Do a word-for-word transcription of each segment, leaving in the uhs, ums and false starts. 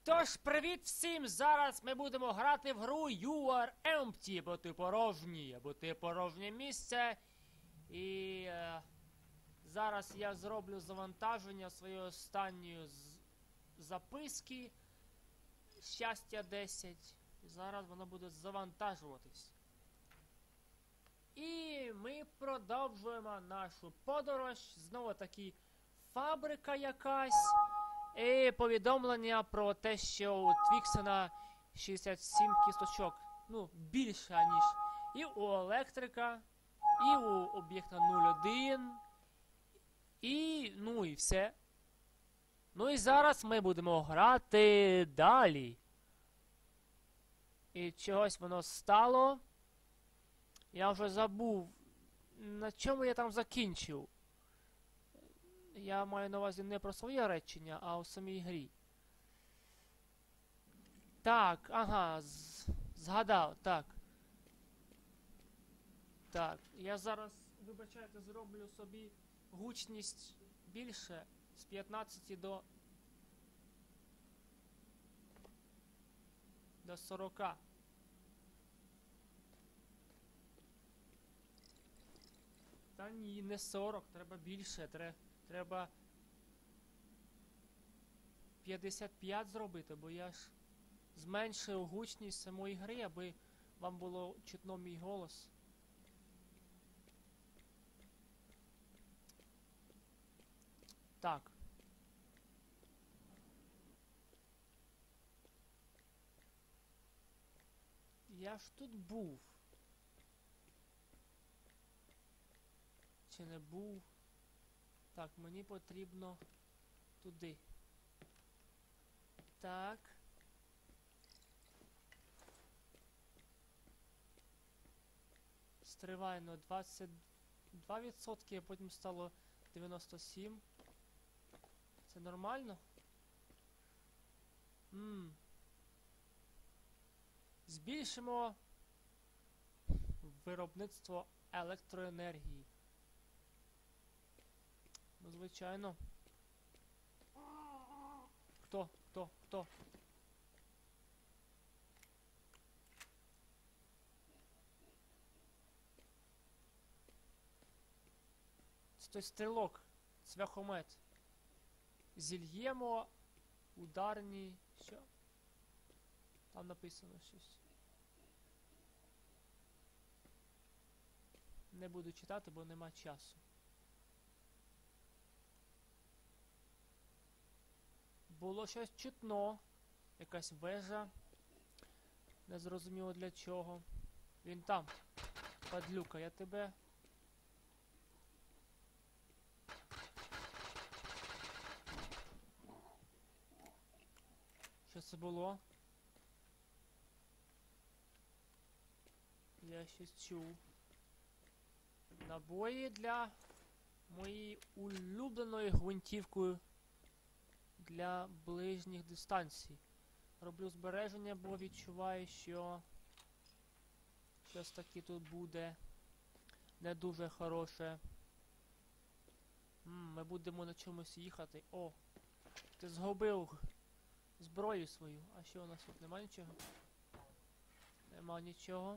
Тож, привіт всім! Зараз ми будемо грати в гру You Are Empty, бо ти порожній, або ти порожнє місце. І е, зараз я зроблю завантаження своєї останньої записки Щастя десять. І зараз воно буде завантажуватись. І ми продовжуємо нашу подорож. Знову таки фабрика якась. І повідомлення про те, що у Твіксена шістдесят сім кісточок. Ну, більше, ніж і у електрика, і у об'єкта нуль один. І, ну і все. Ну і зараз ми будемо грати далі. І чогось воно стало. Я вже забув, на чому я там закінчив. Я маю на увазі не про своє речення, а у самій грі. Так, ага, з згадав, так. Так, я зараз, вибачайте, зроблю собі гучність більше з п'ятнадцяти до... до сорока. Та ні, не сорок, треба більше, треба... Треба п'ятдесят п'ять зробити, бо я ж зменшив гучність самої гри, аби вам було чутно мій голос. Так. Я ж тут був. Чи не був? Так, мені потрібно туди. Так. Стривайно, двадцять два відсотки, а потім стало дев'яносто сім. Це нормально? Ммм. Збільшимо виробництво електроенергії. Ну, звичайно. Хто? Хто? Хто? Це той стрілок. Цвяхомет. Зільємо ударні... Що? Там написано щось. Не буду читати, бо нема часу. Було щось чутно. Якась вежа. Не зрозуміло для чого. Він там. Падлюка, я тебе... Що це було? Я щось чув. Набої для моєї улюбленої гвинтівки для ближніх дистанцій. Роблю збереження, бо відчуваю, що щось таке тут буде не дуже хороше. М, ми будемо на чомусь їхати. О! Ти згубив зброю свою. А що у нас тут? Нема нічого? Нема нічого.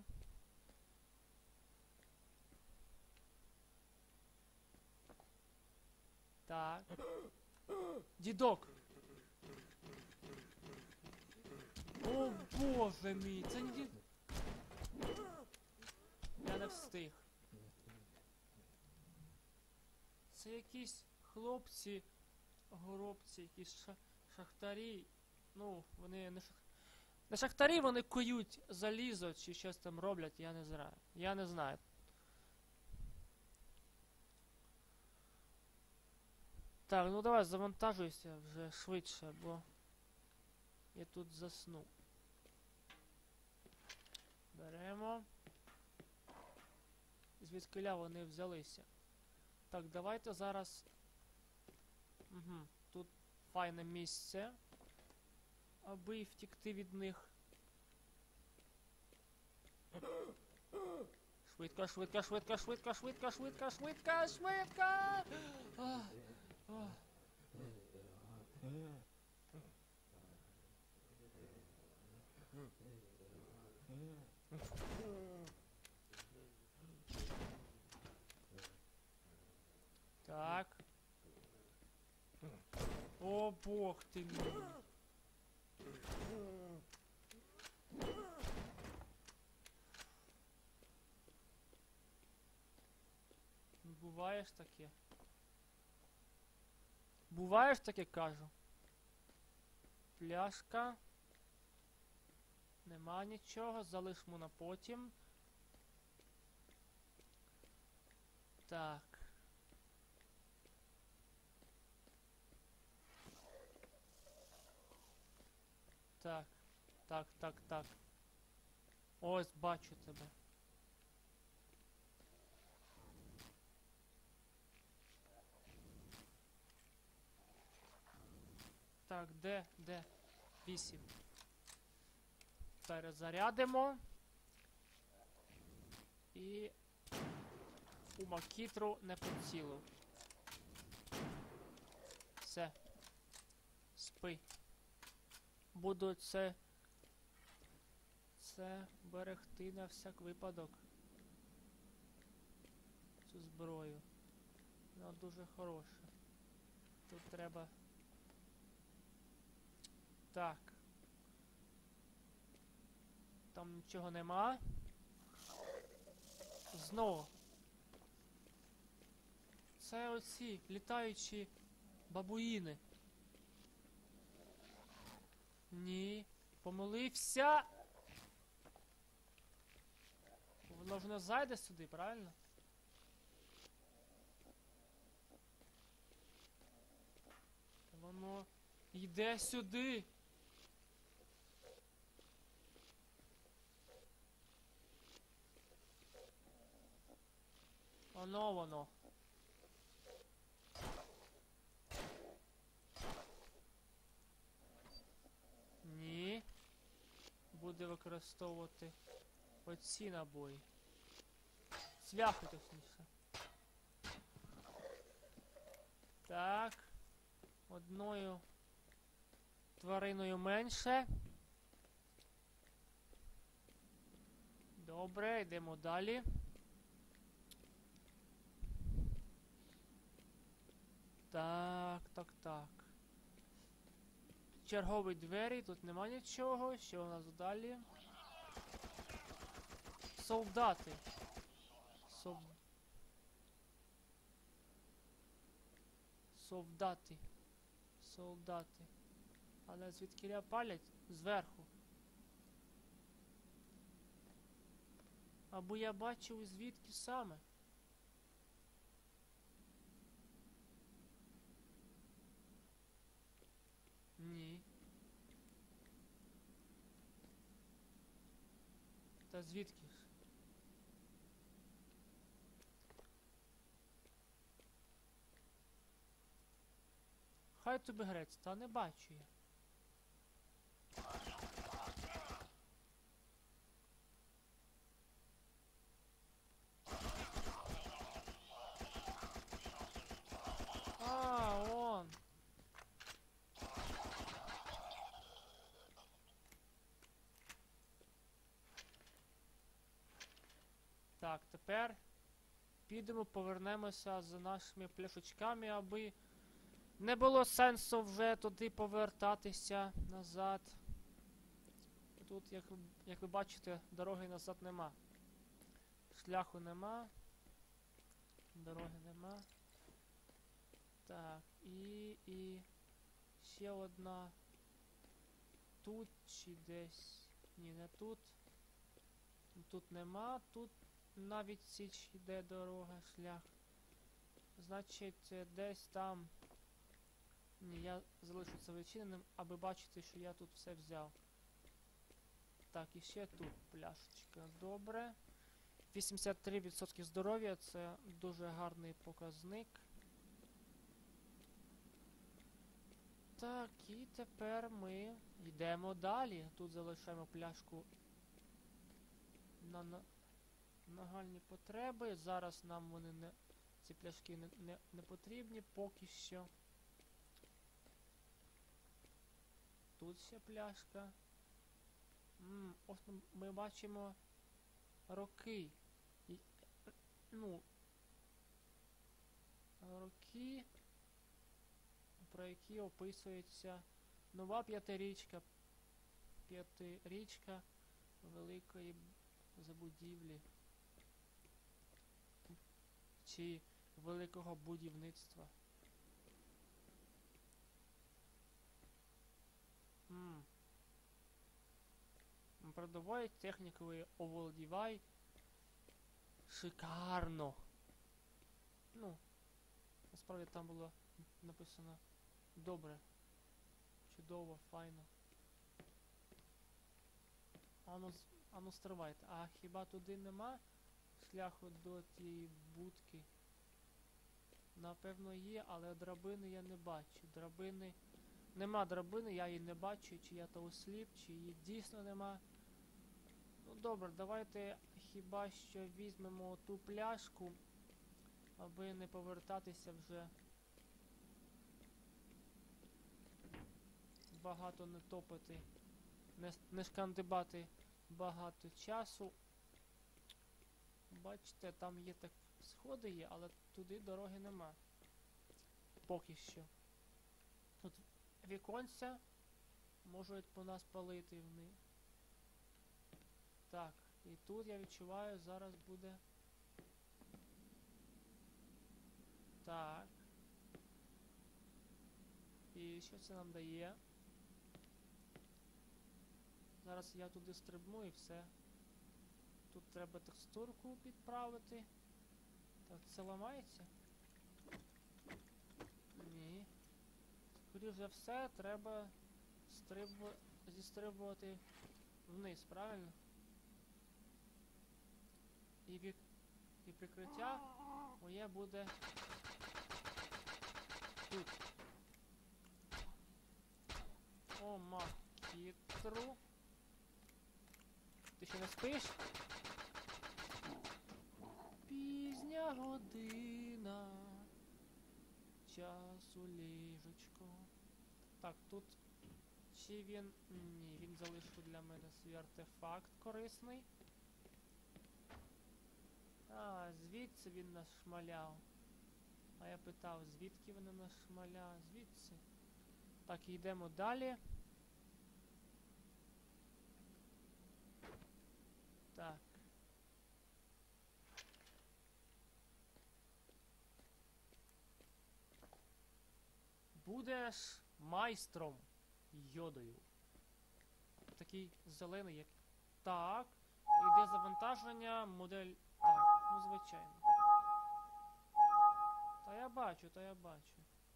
Так. Дідок! О, боже мій, це не дід... Я не встиг. Це якісь хлопці, горобці, якісь ша шахтарі. Ну, вони не шах... Не шахтарі, вони кують залізо чи щось там роблять, я не знаю. Я не знаю. Так, ну давай завантажуйся вже швидше, бо я тут засну. Беремо. Звідкиля вони взялися. Так, давайте зараз... Угу, тут файне місце, аби втікти від них. Швидко, швидко, швидко, швидко, швидко, швидко, швидко, швидко! Ах, ах. Так. О, бог ти мій. Буває ж таке. Буває ж таке, кажу. Пляшка. Нема нічого, залишимо на потім. Так. Так, так, так, так. Ось, бачу тебе. Так, де, де? Вісім. Перезарядимо. І у макітру не поцілив. Все. Спи. Буду це... Це берегти на всяк випадок. Цю зброю. Вона дуже хороша. Тут треба... Так. Там нічого нема. Знову. Це оці літаючі бабуїни. Ні. Помилився. Воно ж не зайде сюди, правильно? Воно йде сюди. Оно воно. Ні. Буде використовувати оці набої. Цвяхи, точніше. Так. Одною твариною менше. Добре, йдемо далі. Так, так, так. Чергові двері, тут нема нічого. Що у нас далі? Солдати. Сов... Солдати. Солдати. Але звідкіля палять? Зверху. Або я бачив звідки саме. Ні. Та звідки ж? Хай тобі грець, та не бачу я. А, он. Так, тепер підемо, повернемося за нашими пляшечками, аби не було сенсу вже туди повертатися назад. Тут, як, як ви бачите, дороги назад нема. Шляху нема. Дороги нема. Так, і, і ще одна. Тут чи десь. Ні, не тут. Тут нема, тут навіть січ йде дорога, шлях. Значить, десь там. Ні, я залишу це відчиненим, аби бачити, що я тут все взяв. Так, і ще тут пляшечка. Добре. вісімдесят три відсотки здоров'я, це дуже гарний показник. Так, і тепер ми йдемо далі. Тут залишаємо пляшку на, на нагальні потреби. Зараз нам вони не, ці пляшки не, не, не потрібні поки що. Тут ще пляшка. М, ось ми, ми бачимо роки. І, ну, роки, про які описується нова п'ятирічка. П'ятирічка великої забудівлі. Чи великого будівництва. М. Продовой технікою оволодівай. Шикарно. Ну, насправді там було написано добре. Чудово, файно. Ану, ану стривайте. А хіба туди нема шляху до тієї будки? Напевно є, але драбини я не бачу. Драбини... Нема драбини, я її не бачу, чи я то осліп, чи її дійсно нема. Ну добре, давайте хіба що візьмемо ту пляшку, аби не повертатися вже. Багато не топити, не, не шкандибати багато часу. Бачите, там є так сходи є, але туди дороги нема. Поки що. Тут віконця можуть по нас палити вони. Так, і тут я відчуваю, зараз буде. Так. І що це нам дає? Зараз я туди стрибну і все. Тут треба текстурку підправити. Так, це ламається? Ні. Скоріше за все, треба стрибу... зістрибувати вниз, правильно? І, вік... І прикриття моє буде тут. О, макітру. Ти ще не спиш? Пізня година. Часу ліжечко. Так, тут... Чи він... Ні, він залишив для мене свій артефакт корисний. А, звідси він нашмаляв. А я питав, звідки вони нашмаляв? Звідси. Так, йдемо далі. Так. Будеш майстром йодою. Такий зелений, як... Так. Іде завантаження, модель... Так, ну звичайно. Та я бачу, та я бачу.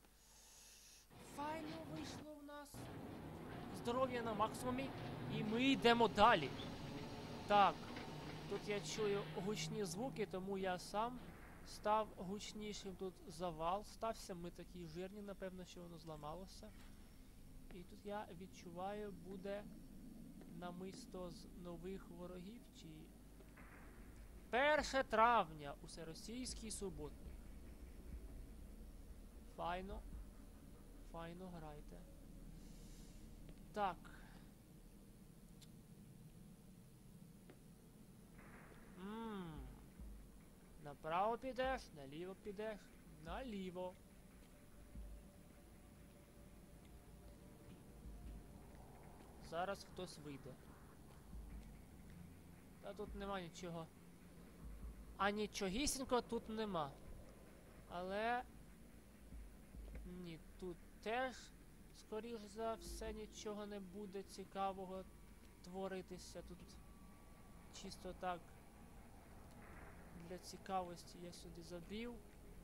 Файно вийшло в нас. Здоров'я на максимумі. І ми йдемо далі. Так. Тут я чую гучні звуки, тому я сам став гучнішим. Тут завал стався. Ми такі жирні, напевно, що воно зламалося. І тут я відчуваю, буде намисто з нових ворогів, чи... перше травня, усеросійський суботник. Файно. Файно грайте. Так. Ммм. Направо підеш, наліво підеш, наліво. Зараз хтось вийде. Та тут нема нічого. А нічогісінько тут нема. Але... Ні, тут теж, скоріш за все, нічого не буде цікавого творитися. Тут чисто так для цікавості я сюди забрів.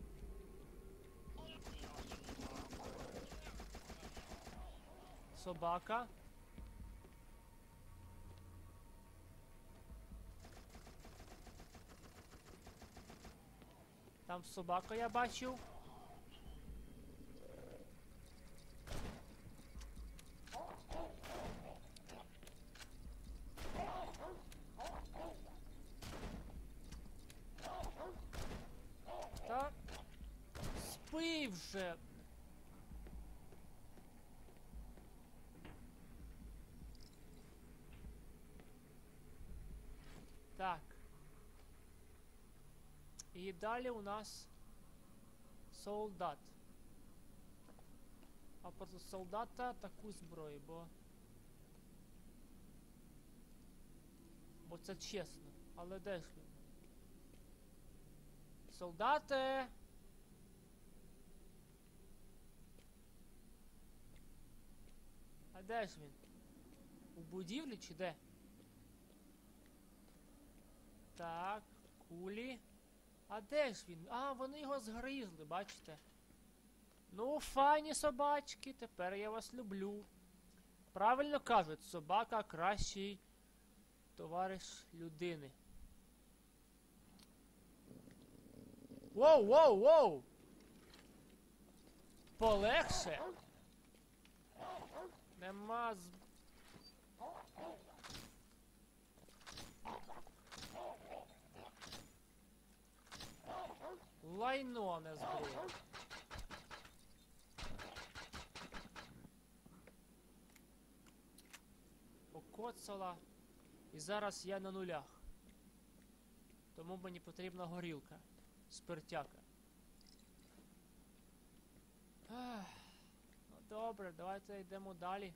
Собака. Там собака я бачив. Так. Спи вже. Так. І далі у нас солдат. А проти солдата таку зброю, бо... Бо це чесно. Але де ж він? Солдати! А де ж він? У будівлі чи де? Так, кулі. А де ж він? А, вони його згризли, бачите? Ну, файні собачки, тепер я вас люблю. Правильно кажуть, собака кращий товариш людини. Воу, воу, воу! Полегше! Нема з... Лайно, а не зброя. Покоцала. І зараз я на нулях. Тому мені потрібна горілка. Спиртяка. Ах. Ну добре, давайте йдемо далі.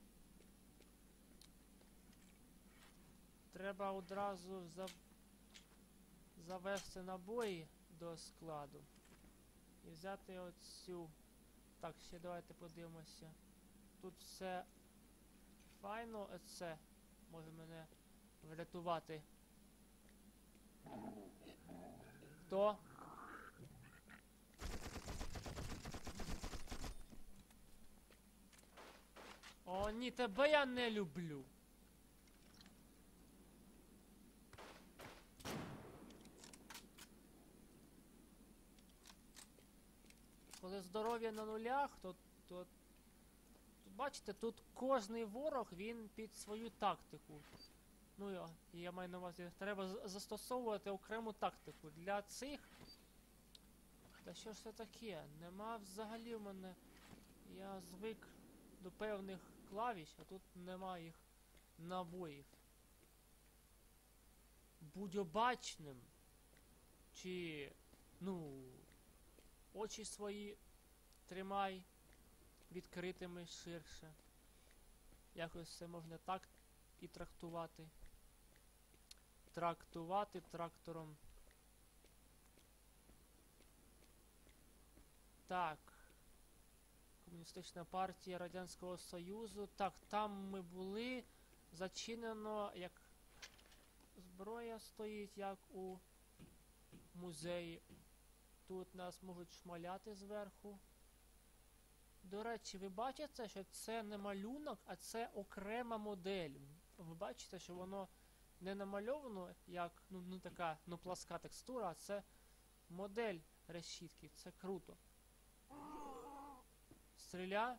Треба одразу за... завести набої до складу. І взяти оцю. Так, ще давайте подивимося. Тут все файно, оце може мене врятувати. Хто? О, ні, тебе я не люблю. Коли здоров'я на нулях, то, то, то бачите, тут кожний ворог, він під свою тактику. Ну, я, я маю на увазі, треба застосовувати окрему тактику. Для цих... Та що ж це таке? Нема взагалі в мене... Я звик до певних клавіш, а тут нема їх набоїв. Будь обачним. Чи... Ну... Очі свої тримай відкритими ширше. Якось це можна так і трактувати. Трактувати трактором. Так. Комуністична партія Радянського Союзу. Так, там ми були. Зачинено, як зброя стоїть, як у музеї. Тут нас можуть шмаляти зверху. До речі, ви бачите, що це не малюнок, а це окрема модель. Ви бачите, що воно не намальовано як, ну, ну така, ну, пласка текстура, а це модель решітки. Це круто. Стріля.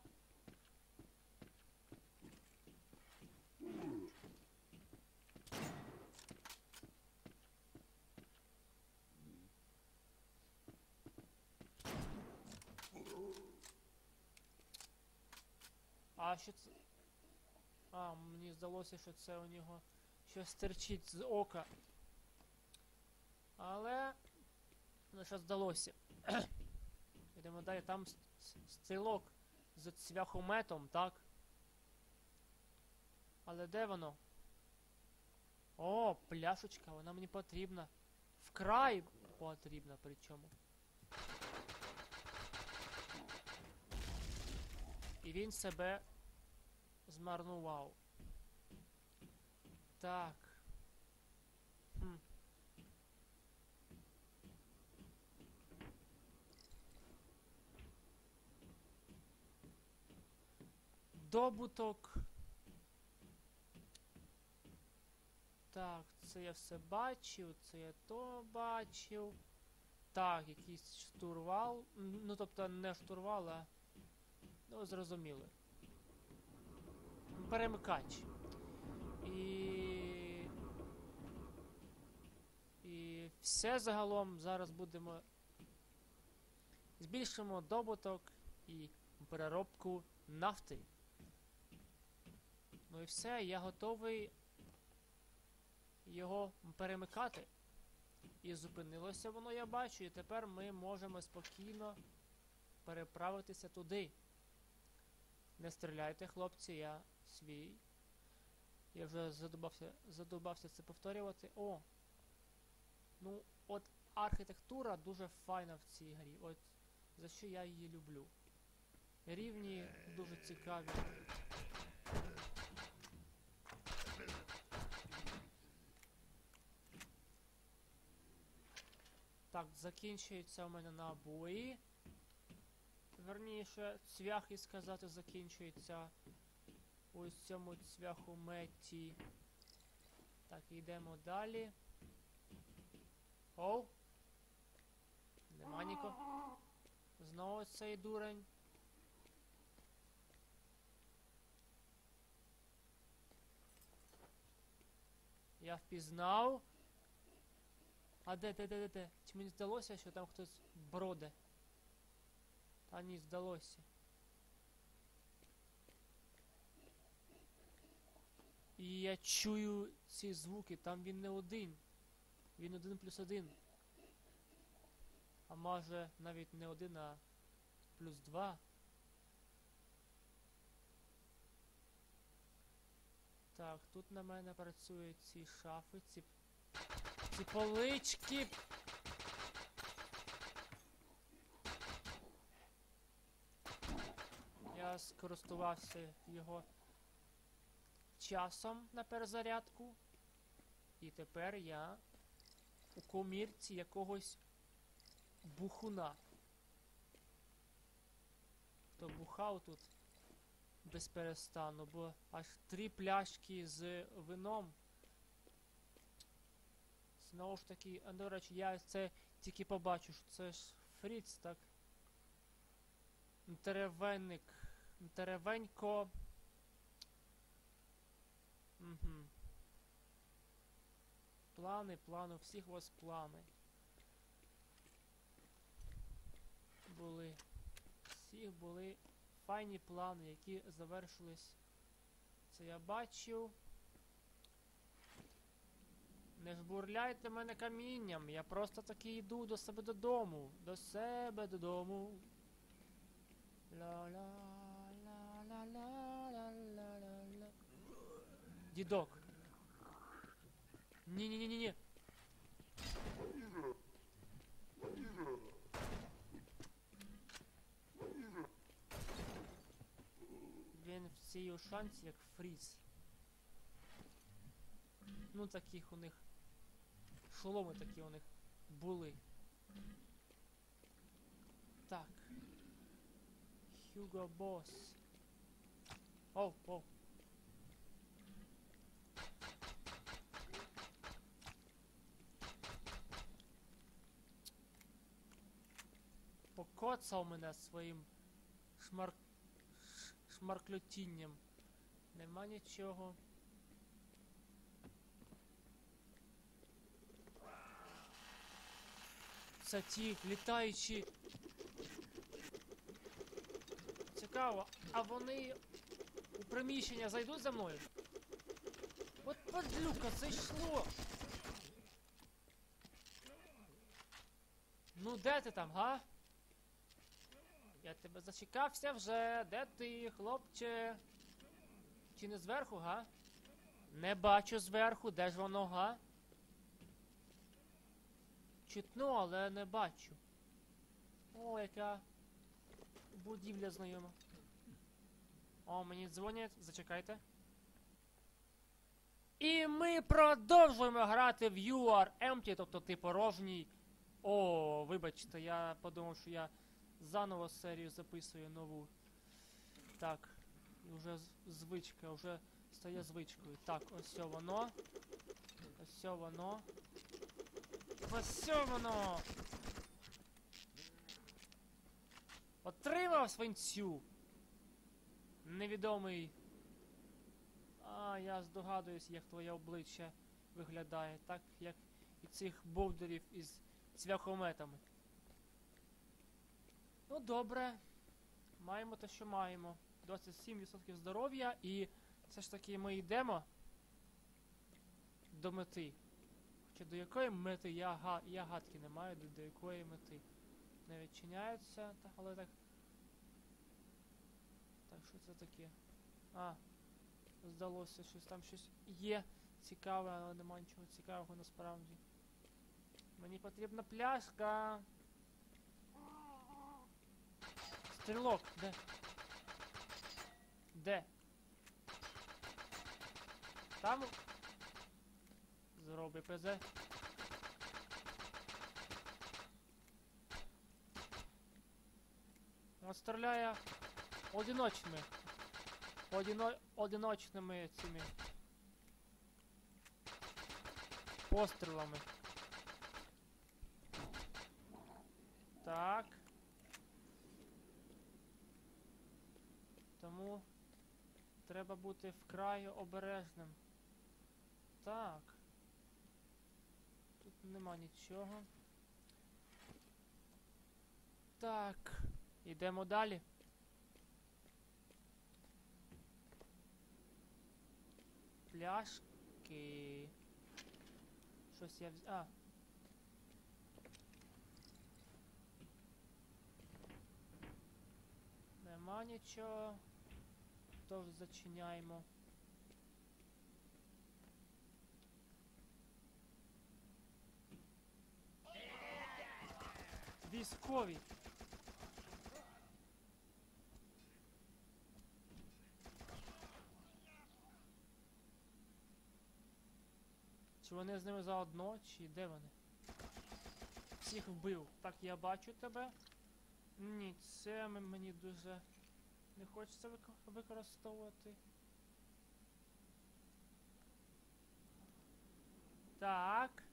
А що це? А, мені здалося, що це у нього щось терчить з ока. Але... Ну, що здалося. Йдемо далі, там стрілок з цвяхометом, так? Але де воно? О, пляшечка, вона мені потрібна. Вкрай потрібна, причому. І він себе змарнував. Так. Хм. Добуток. Так, це я все бачив, це я то бачив. Так, якийсь штурвал. Ну, тобто не штурвал, а... Ну, зрозуміли. Перемикач. І... І все загалом зараз будемо... Збільшимо добуток і переробку нафти. Ну і все, я готовий... його перемикати. І зупинилося воно, я бачу, і тепер ми можемо спокійно переправитися туди. Не стріляйте, хлопці, я свій. Я вже задобався, задобався це повторювати. О! Ну, от архітектура дуже файна в цій грі. От за що я її люблю. Рівні дуже цікаві. Так, закінчується у мене набої. Верніше, цвяхи сказати закінчується. Ось цьому цвяху меті. Так, йдемо далі. Оу! Нема нікого. Знову цей дурень. Я впізнав. А де, де, де, де, де? Чи мені здалося, що там хтось броде? Та ні, здалося. І я чую ці звуки, там він не один. Він один плюс один. А може навіть не один, а плюс два. Так, тут на мене працюють ці шафи, ці... ці полички. Я скористувався його часом на перезарядку. І тепер я у комірці якогось бухуна. Хто бухав тут без перестану, бо аж три пляшки з вином. Знову ж таки, а, до речі, я це тільки побачу, що це ж Фріц, так? Теревенник. Теревенько. Угу. Плани, плани, у всіх у вас плани. Були. Всіх були файні плани, які завершились. Це я бачив. Не жбурляйте мене камінням. Я просто таки йду до себе додому. До себе додому. Ла-ла-ла-ла-ла-ла-ла-ла. Дідок. Ні-ні-ні-ні-ні. Він в цій ушанці як Фріз. Ну таких у них шоломи такі у них були. Так. Hugo Boss. Оу, оу. Покоцав мене своїм шмар... шмарклютінням. Нема нічого. Це ті літаючі. Цікаво, а вони у приміщення зайдуть за мною? От падлюка, це йшло! Ну де ти там, га? Я тебе зачекався вже. Де ти, хлопче? Чи не зверху, га? Не бачу зверху, де ж воно, га? Чутно, але не бачу. О, яка будівля знайома. О, мені дзвонять, зачекайте. І ми продовжуємо грати в You Are Empty, тобто ти порожній. О, вибачте, я подумав, що я заново серію записую нову. Так, вже звичка, вже стає звичкою. Так, ось воно. Ось воно. Ось воно! Отримав свинцю! Невідомий. А, я здогадуюсь, як твоє обличчя виглядає. Так, як і цих бовдерів із цвяхометами. Ну, добре. Маємо те, що маємо. двадцять сім відсотків здоров'я і все ж таки ми йдемо до мети. Хоча до якої мети я, га я гадки не маю, до, до якої мети. Не відчиняються, так, але так... Так, що це таке? А, здалося, щось там щось є цікаве, але нема нічого цікавого насправді. Мені потрібна пляшка. Стрілок, де? Де? Там? Зроби ПЗ. Он стріляє одиночними. Одино... Одиночними цими пострілами. Так. Тому треба бути вкрай обережним. Так. Тут нема нічого. Так. Йдемо далі. Пляшки. Щось я взяв. А. Нема нічого. Тож зачиняємо. Військові. Чи вони з ними заодно, чи де вони? Всіх вбив. Так, я бачу тебе. Ні, це мені дуже не хочеться вик використовувати. Так.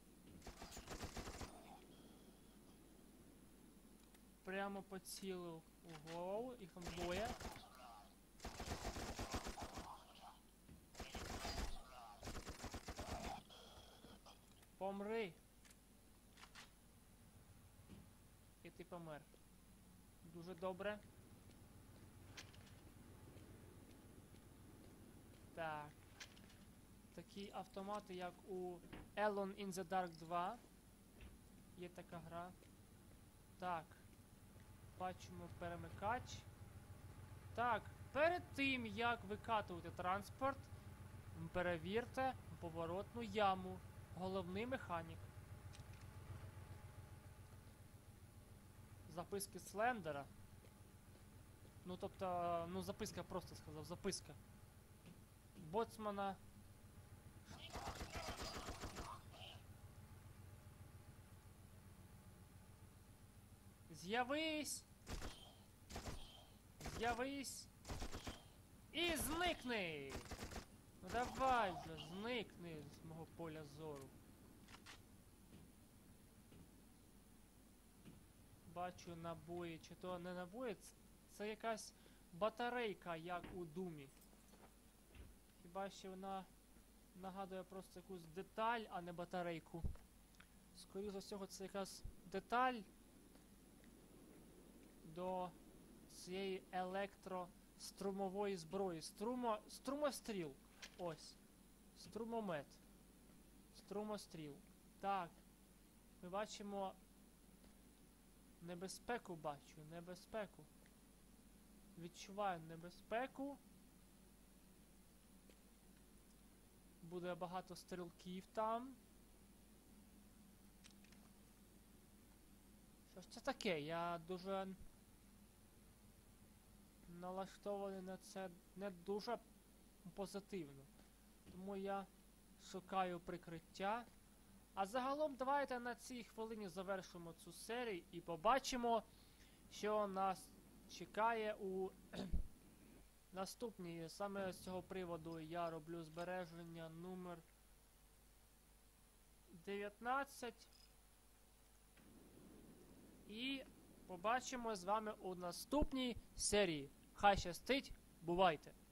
Прямо поцілив у голову, їх там двоє. Помри. І ти помер. Дуже добре. Так. Такі автомати, як у Alone in the Dark два. Є така гра. Так. Бачимо перемикач. Так, перед тим, як викатувати транспорт, перевірте поворотну яму. Головний механік. Записки Слендера. Ну, тобто, ну, записка, просто сказав, записка. Боцмана. З'явись! З'явись! І зникни! Ну давай же, зникни з мого поля зору. Бачу набої, чи то не набої, це якась батарейка, як у Думі. Хіба що вона нагадує просто якусь деталь, а не батарейку. Скоріше за всього, це якась деталь до цієї електрострумової зброї. Струмо... Струмостріл. Ось. Струмомет. Струмостріл. Так. Ми бачимо... Небезпеку бачу. Небезпеку. Відчуваю небезпеку. Буде багато стрілків там. Що ж це таке? Я дуже налаштований на це не дуже позитивно. Тому я шукаю прикриття. А загалом давайте на цій хвилині завершимо цю серію і побачимо, що нас чекає у наступній. Саме з цього приводу я роблю збереження номер дев'ятнадцять. І побачимо з вами у наступній серії. Хай щастить, бувайте!